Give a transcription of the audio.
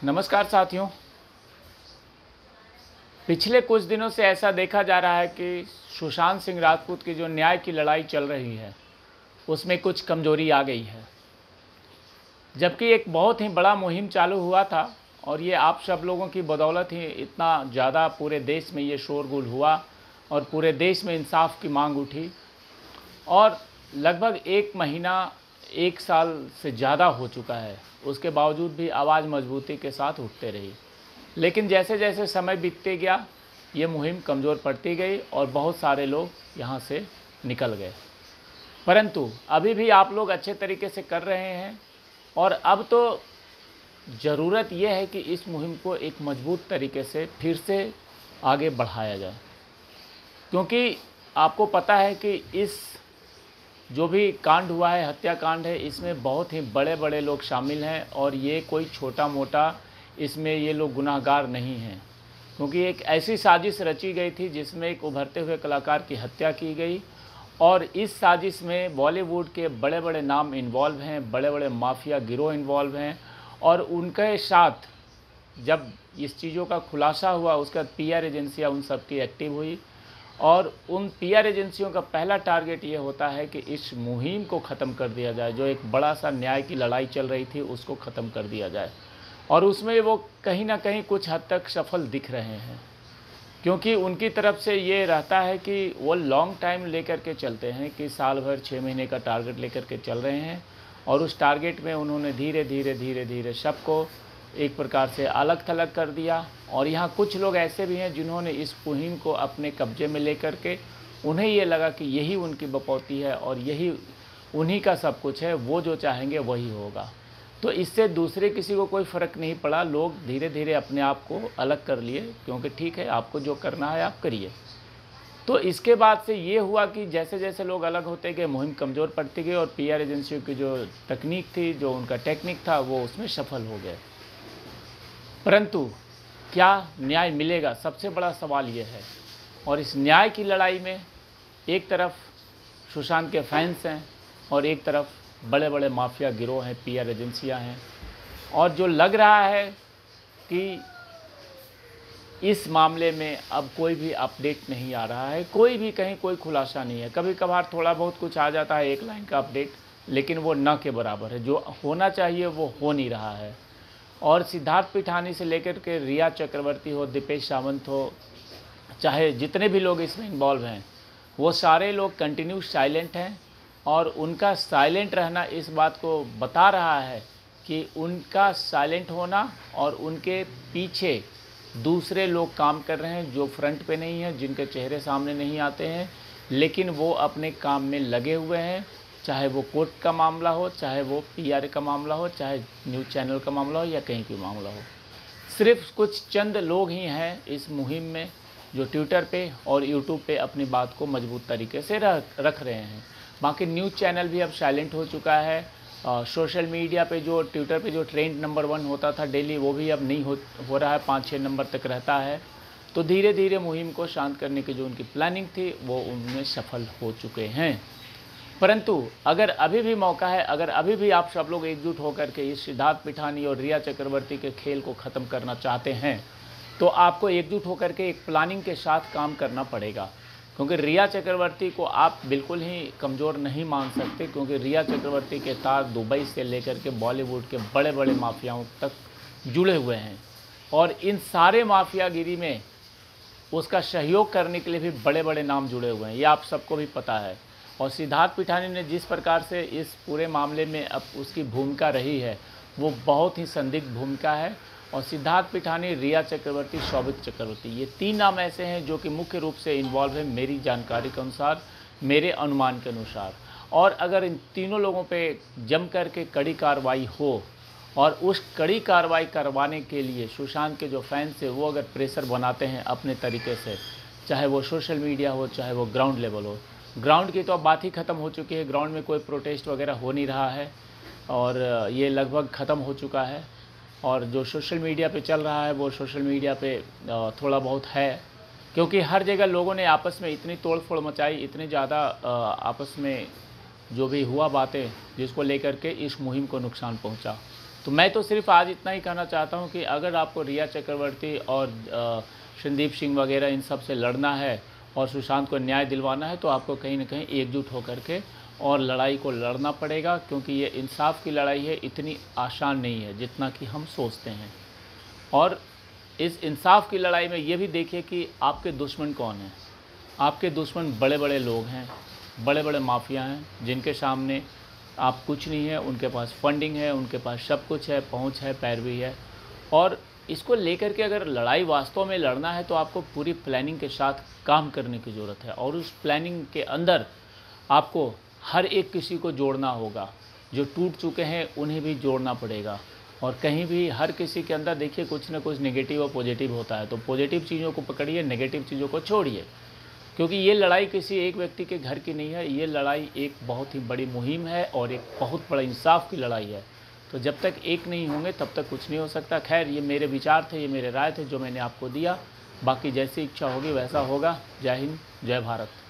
नमस्कार साथियों। पिछले कुछ दिनों से ऐसा देखा जा रहा है कि सुशांत सिंह राजपूत की जो न्याय की लड़ाई चल रही है उसमें कुछ कमजोरी आ गई है। जबकि एक बहुत ही बड़ा मुहिम चालू हुआ था और ये आप सब लोगों की बदौलत ही इतना ज़्यादा पूरे देश में ये शोरगुल हुआ और पूरे देश में इंसाफ की मांग उठी और लगभग 1 महीना 1 साल से ज़्यादा हो चुका है। उसके बावजूद भी आवाज़ मजबूती के साथ उठते रही, लेकिन जैसे जैसे समय बीतते गया ये मुहिम कमज़ोर पड़ती गई और बहुत सारे लोग यहाँ से निकल गए। परंतु अभी भी आप लोग अच्छे तरीके से कर रहे हैं और अब तो ज़रूरत यह है कि इस मुहिम को एक मजबूत तरीके से फिर से आगे बढ़ाया जाए, क्योंकि आपको पता है कि इस जो भी कांड हुआ है, हत्याकांड है, इसमें बहुत ही बड़े बड़े लोग शामिल हैं और ये कोई छोटा मोटा इसमें ये लोग गुनाहगार नहीं हैं, क्योंकि एक ऐसी साजिश रची गई थी जिसमें एक उभरते हुए कलाकार की हत्या की गई और इस साजिश में बॉलीवुड के बड़े बड़े नाम इन्वॉल्व हैं, बड़े बड़े माफिया गिरोह इन्वॉल्व हैं और उनके साथ जब इस चीज़ों का खुलासा हुआ उसके बाद पीआर एजेंसियाँ उन सब की एक्टिव हुई और उन पीआर एजेंसियों का पहला टारगेट ये होता है कि इस मुहिम को ख़त्म कर दिया जाए। जो एक बड़ा सा न्याय की लड़ाई चल रही थी उसको ख़त्म कर दिया जाए और उसमें वो कहीं ना कहीं कुछ हद तक सफल दिख रहे हैं, क्योंकि उनकी तरफ से ये रहता है कि वो लॉन्ग टाइम लेकर के चलते हैं कि साल भर 6 महीने का टारगेट लेकर के चल रहे हैं और उस टारगेट में उन्होंने धीरे धीरे सबको एक प्रकार से अलग थलग कर दिया। और यहाँ कुछ लोग ऐसे भी हैं जिन्होंने इस मुहिम को अपने कब्जे में लेकर के उन्हें ये लगा कि यही उनकी बपौती है और यही उन्हीं का सब कुछ है, वो जो चाहेंगे वही होगा। तो इससे दूसरे किसी को कोई फ़र्क नहीं पड़ा। लोग धीरे धीरे अपने आप को अलग कर लिए, क्योंकि ठीक है आपको जो करना है आप करिए। तो इसके बाद से ये हुआ कि जैसे जैसे लोग अलग होते गए मुहिम कमज़ोर पड़ती गई और पीआर एजेंसियों की जो तकनीक थी, जो उनका टेक्निक था, वो उसमें सफल हो गए। परंतु क्या न्याय मिलेगा, सबसे बड़ा सवाल ये है। और इस न्याय की लड़ाई में एक तरफ सुशांत के फैंस हैं और एक तरफ बड़े बड़े माफिया गिरोह हैं, पीआर एजेंसियां हैं, और जो लग रहा है कि इस मामले में अब कोई भी अपडेट नहीं आ रहा है, कोई भी कहीं कोई खुलासा नहीं है। कभी कभार थोड़ा बहुत कुछ आ जाता है, 1 लाइन का अपडेट, लेकिन वो न के बराबर है। जो होना चाहिए वो हो नहीं रहा है। और सिद्धार्थ पिठानी से लेकर के रिया चक्रवर्ती हो, दीपेश सावंत हो, चाहे जितने भी लोग इसमें इन्वॉल्व हैं, वो सारे लोग कंटिन्यू साइलेंट हैं और उनका साइलेंट रहना इस बात को बता रहा है कि उनका साइलेंट होना और उनके पीछे दूसरे लोग काम कर रहे हैं जो फ्रंट पे नहीं हैं, जिनके चेहरे सामने नहीं आते हैं, लेकिन वो अपने काम में लगे हुए हैं। चाहे वो कोर्ट का मामला हो, चाहे वो पीआर का मामला हो, चाहे न्यूज़ चैनल का मामला हो या कहीं की मामला हो। सिर्फ कुछ चंद लोग ही हैं इस मुहिम में जो ट्विटर पे और यूट्यूब पे अपनी बात को मजबूत तरीके से रख रहे हैं। बाकी न्यूज़ चैनल भी अब साइलेंट हो चुका है। सोशल मीडिया पे जो ट्विटर पे जो ट्रेंड नंबर 1 होता था डेली, वो भी अब नहीं हो रहा है, 5-6 नंबर तक रहता है। तो धीरे धीरे मुहिम को शांत करने की जो उनकी प्लानिंग थी वो उनमें सफल हो चुके हैं। परंतु अगर अभी भी मौका है, अगर अभी भी आप सब लोग एकजुट होकर के इस सिद्धार्थ पिठानी और रिया चक्रवर्ती के खेल को ख़त्म करना चाहते हैं, तो आपको एकजुट होकर के एक प्लानिंग के साथ काम करना पड़ेगा। क्योंकि रिया चक्रवर्ती को आप बिल्कुल ही कमज़ोर नहीं मान सकते, क्योंकि रिया चक्रवर्ती के तार दुबई से लेकर के बॉलीवुड के बड़े बड़े माफियाओं तक जुड़े हुए हैं और इन सारे माफियागिरी में उसका सहयोग करने के लिए भी बड़े बड़े नाम जुड़े हुए हैं, ये आप सबको भी पता है। और सिद्धार्थ पिठानी ने जिस प्रकार से इस पूरे मामले में अब उसकी भूमिका रही है वो बहुत ही संदिग्ध भूमिका है। और सिद्धार्थ पिठानी, रिया चक्रवर्ती, शोभित चक्रवर्ती, ये 3 नाम ऐसे हैं जो कि मुख्य रूप से इन्वॉल्व है मेरी जानकारी के अनुसार, मेरे अनुमान के अनुसार। और अगर इन तीनों लोगों पे जम कर के कड़ी कार्रवाई हो और उस कड़ी कार्रवाई करवाने के लिए सुशांत के जो फैंस हैं वो अगर प्रेशर बनाते हैं अपने तरीके से, चाहे वो सोशल मीडिया हो, चाहे वो ग्राउंड लेवल हो। ग्राउंड की तो अब बात ही ख़त्म हो चुकी है, ग्राउंड में कोई प्रोटेस्ट वगैरह हो नहीं रहा है और ये लगभग ख़त्म हो चुका है। और जो सोशल मीडिया पे चल रहा है वो सोशल मीडिया पे थोड़ा बहुत है, क्योंकि हर जगह लोगों ने आपस में इतनी तोड़-फोड़ मचाई, इतनी ज़्यादा आपस में जो भी हुआ बातें, जिसको लेकर के इस मुहिम को नुकसान पहुंचा। तो मैं तो सिर्फ आज इतना ही कहना चाहता हूँ कि अगर आपको रिया चक्रवर्ती और संदीप सिंह वगैरह इन सब से लड़ना है और सुशांत को न्याय दिलवाना है, तो आपको कहीं ना कहीं एकजुट होकर के और लड़ाई को लड़ना पड़ेगा, क्योंकि ये इंसाफ की लड़ाई है, इतनी आसान नहीं है जितना कि हम सोचते हैं। और इस इंसाफ की लड़ाई में ये भी देखिए कि आपके दुश्मन कौन हैं। आपके दुश्मन बड़े बड़े लोग हैं, बड़े बड़े माफिया हैं, जिनके सामने आप कुछ नहीं है, उनके पास फंडिंग है, उनके पास सब कुछ है, पहुंच है, पैरवी है। और इसको लेकर के अगर लड़ाई वास्तव में लड़ना है तो आपको पूरी प्लानिंग के साथ काम करने की ज़रूरत है, और उस प्लानिंग के अंदर आपको हर एक किसी को जोड़ना होगा। जो टूट चुके हैं उन्हें भी जोड़ना पड़ेगा। और कहीं भी हर किसी के अंदर देखिए कुछ ना कुछ नेगेटिव और पॉजिटिव होता है, तो पॉजिटिव चीज़ों को पकड़िए, नेगेटिव चीज़ों को छोड़िए, क्योंकि ये लड़ाई किसी एक व्यक्ति के घर की नहीं है। ये लड़ाई एक बहुत ही बड़ी मुहिम है और एक बहुत बड़ा इंसाफ की लड़ाई है। तो जब तक एक नहीं होंगे तब तक कुछ नहीं हो सकता। खैर, ये मेरे विचार थे, ये मेरे राय थे जो मैंने आपको दिया। बाकी जैसी इच्छा होगी वैसा होगा। जय हिंद, जय भारत।